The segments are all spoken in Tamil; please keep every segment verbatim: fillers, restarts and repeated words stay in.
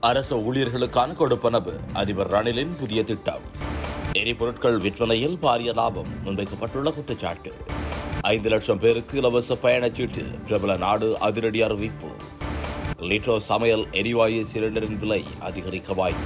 அரசு ஊழியர்களுக்கான கொடுப்பனவு அதிபர் ரணிலின் புதிய திட்டம். எரிபொருட்கள் விற்பனையில் பாரிய லாபம் முன்வைக்கப்பட்டுள்ள குற்றச்சாட்டு. ஐந்து லட்சம் பேருக்கு இலவச பயணச்சீட்டு, பிரபல நாடு அதிரடி அறிவிப்பு. லிட்டோ சமையல் எரிவாயு சிலிண்டரின் விலை அதிகரிக்க வாய்ப்பு.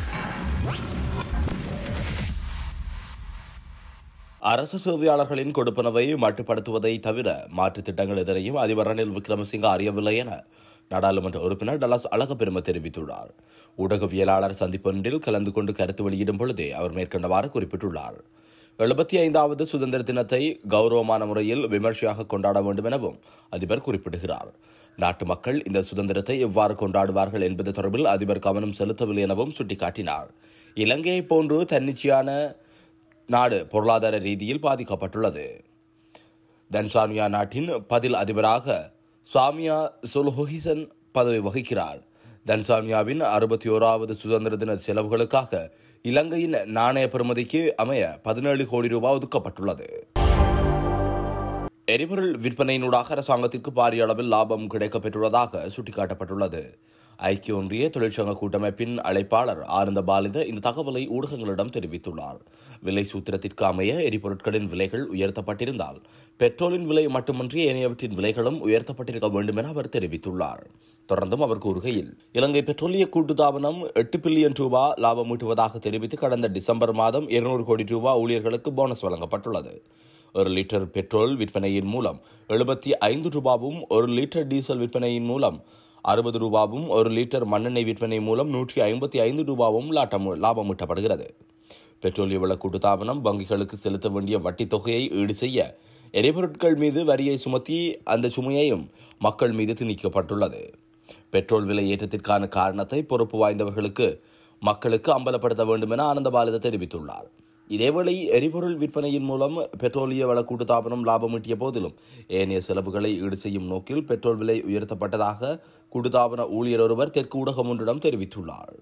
அரசு சேவையாளர்களின் கொடுப்பனவை மட்டுப்படுத்துவதை தவிர மாற்றுத் திட்டங்கள் எதனையும் அதிபர் ரணில் விக்ரமசிங்க அறியவில்லை என நாடாளுமன்ற உறுப்பினர் டலஸ் அழகப்பெரும தெரிவித்துள்ளார். ஊடகவியலாளர் சந்திப்பொன்றில் கலந்து கொண்டு கருத்து வெளியிடும் பொழுதே அவர் மேற்கண்டவாறு குறிப்பிட்டுள்ளார். எழுபத்தி ஐந்தாவது சுதந்திர தினத்தை கௌரவமான முறையில் விமர்சையாக கொண்டாட வேண்டும் எனவும் அதிபர் குறிப்பிடுகிறார். நாட்டு மக்கள் இந்த சுதந்திரத்தை எவ்வாறு கொண்டாடுவார்கள் என்பது தொடர்பில் அதிபர் கவனம் செலுத்தவில்லை எனவும் சுட்டிக்காட்டினார். இலங்கையை போன்று தன்னிச்சையான நாடு பொருளாதார ரீதியில் பாதிக்கப்பட்டுள்ளது. தன்சானியா நாட்டின் பதில் அதிபராக சாமியா சுல்ஹுஹிசன் பதவி வகிக்கிறார். தன்சானியாவின் அறுபத்தி ஓராவது சுதந்திர தின செலவுகளுக்காக இலங்கையின் நாணய பெறுமதிக்கு அமைய பதினேழு கோடி ரூபாய் ஒதுக்கப்பட்டுள்ளது. எரிபொருள் விற்பனையினூடாக அரசாங்கத்திற்கு பாரிய அளவில் லாபம் கிடைக்கப்பெற்றுள்ளதாக சுட்டிக்காட்டப்பட்டுள்ளது. ஐக்கிய ஒன்றிய தொழிற்சங்க கூட்டமைப்பின் அழைப்பாளர் ஆனந்த பாலித இந்த தகவலை ஊடகங்களிடம் தெரிவித்துள்ளார். விலை சூத்திரத்திற்கு அமைய எரிபொருட்களின் விலைகள் உயர்த்தப்பட்டிருந்தால் பெட்ரோலின் விலை மட்டுமின்றி ஏனையவற்றின் விலைகளும் உயர்த்தப்பட்டிருக்க வேண்டும் என அவர் தெரிவித்துள்ளார். தொடர்ந்தும் அவர் கூறுகையில், இலங்கை பெட்ரோலிய கூட்டுத்தாபனம் எட்டு பில்லியன் ரூபாய் லாபம் ஈட்டுவதாக தெரிவித்து கடந்த டிசம்பர் மாதம் இருநூறு கோடி ரூபாய் ஊழியர்களுக்கு போனஸ் வழங்கப்பட்டுள்ளது. ஒரு லிட்டர் பெட்ரோல் விற்பனையின் மூலம் எழுபத்தி ஐந்து ரூபாவும், ஒரு லிட்டர் டீசல் விற்பனையின் மூலம் அறுபது ரூபாவும், ஒரு லிட்டர் மண்ணெண்ணெய் விற்பனை மூலம் நூற்றி ஐம்பத்தி ஐந்து ரூபாவும் லாபம் ஈட்டப்படுகிறது. பெட்ரோலிய வள கூட்டுத்தாபனம் வங்கிகளுக்கு செலுத்த வேண்டிய வட்டி தொகையை ஈடு செய்ய எரிபொருட்கள் மீது வரியை சுமத்தி அந்த சுமையையும் மக்கள் மீது திணிக்கப்பட்டுள்ளது. பெட்ரோல் விலை ஏற்றத்திற்கான காரணத்தை பொறுப்பு வாய்ந்தவர்களுக்கு மக்களுக்கு அம்பலப்படுத்த வேண்டும் என ஆனந்த பாலித தெரிவித்துள்ளார். இதேவேளை எரிபொருள் விற்பனையின் மூலம் பெட்ரோலிய வள கூட்டுத்தாபனம் லாபம் ஈட்டிய போதிலும் ஏனைய செலவுகளை ஈடு செய்யும் நோக்கில் பெட்ரோல் விலை உயர்த்தப்பட்டதாக கூட்டுத்தாபன ஊழியர் ஒருவர் தெற்கு ஊடகம் ஒன்றிடம் தெரிவித்துள்ளார்.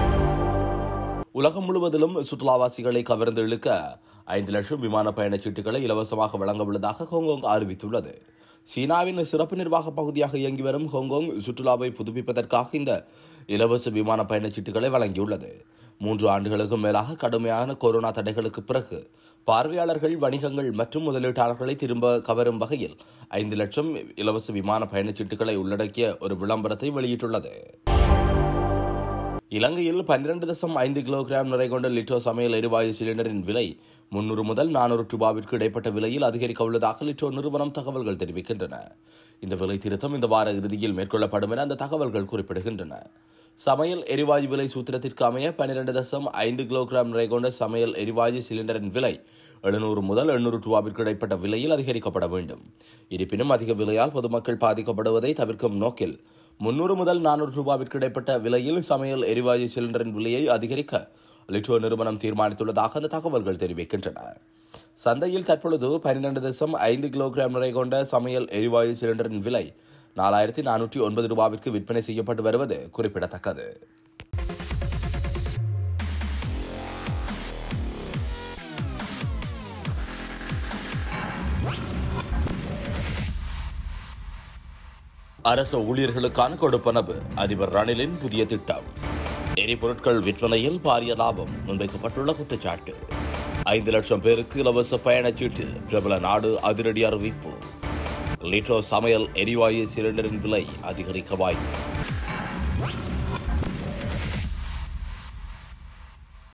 உலகம் முழுவதிலும் சுற்றுலாவாசிகளை கவர்ந்து இழுக்க ஐந்து லட்சம் விமான பயணச்சீட்டுகளை இலவசமாக வழங்க உள்ளதாக ஹாங்காங் அறிவித்துள்ளது. சீனாவின் சிறப்பு நிர்வாக பகுதியாக இயங்கி வரும் ஹாங்காங் சுற்றுலாவை புதுப்பிப்பதற்காக இந்த இலவச விமான பயணச்சீட்டுகளை வழங்கியுள்ளது. மூன்று ஆண்டுகளுக்கும் மேலாக கடுமையான கொரோனா தடைகளுக்கு பிறகு பார்வையாளர்கள், வணிகங்கள் மற்றும் முதலீட்டாளர்களை திரும்ப கவரும் வகையில் ஐந்து லட்சம் இலவச விமான பயணச்சீட்டுகளை உள்ளடக்கிய ஒரு விளம்பரத்தை வெளியிட்டுள்ளது. இலங்கையில் பன்னிரண்டு தசம் ஐந்து கிலோகிராம் நிறை கொண்ட லிட்டோ சமையல் எரிவாயு சிலிண்டரின் விலை முன்னூறு முதல் நானூறு ரூபாவிற்கு இடைப்பட்ட விலையில் அதிகரிக்க உள்ளதாக லிட்டோ நிறுவனம் தகவல்கள் தெரிவிக்கின்றன. இந்த விலை திருத்தம் இந்த வார இறுதியில் மேற்கொள்ளப்படும் என அந்த தகவல்கள் குறிப்பிடுகின்றன. சமையல் எரிவாயு விலை சூத்திரத்திற்கு அமைய பன்னிரண்டு தசம் ஐந்து கிலோகிராம் நிறை கொண்ட சமையல் எரிவாயு சிலிண்டரின் விலை எழுநூறு முதல் எண்ணூறு ரூபாவிற்கு இடைப்பட்ட விலையில் அதிகரிக்கப்பட வேண்டும். இருப்பினும் அதிக விலையால் பொதுமக்கள் பாதிக்கப்படுவதை தவிர்க்கும் நோக்கில் முன்னூறு முதல் நானூறு ரூபாவிற்கு இடைப்பட்ட விலையில் சமையல் எரிவாயு சிலிண்டரின் விலையை அதிகரிக்க லிட்டோ நிறுவனம் தீர்மானித்துள்ளதாக அந்த தகவல்கள் தெரிவிக்கின்றன. சந்தையில் தற்பொழுது பன்னிரண்டு தசம் ஐந்து கிலோகிராம் நிறை கொண்ட சமையல் எரிவாயு சிலிண்டரின் விலை நாலாயிரத்தி நானூற்றி ஒன்பது ரூபாவிற்கு விற்பனை செய்யப்பட்டு வருவது குறிப்பிடத்தக்கது. அரசு ஊழியர்களுக்கான கொடுப்பனவு அதிபர் ரணிலின் புதிய திட்டம். எரிபொருட்கள் விற்பனையில் பாரிய லாபம் முன்வைக்கப்பட்டுள்ள குற்றச்சாட்டு. ஐந்து லட்சம் பேருக்கு இலவச பயணச்சீட்டு, பிரபல நாடு அதிரடி அறிவிப்பு. லிட்டோ சமையல் எரிவாயு சிலிண்டரின் விலை அதிகரிக்க வாய்ப்பு.